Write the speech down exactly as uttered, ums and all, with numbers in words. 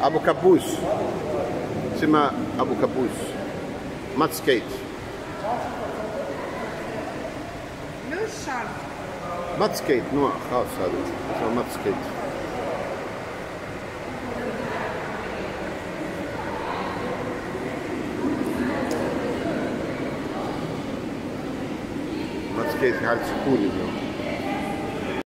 ابو كبوس، اسمها ابو كبوس مات سكيت. مش شرط مات سكيت نوع خاص هذا اسمه مات سكيت. مات سكيت في حالة سكون اليوم.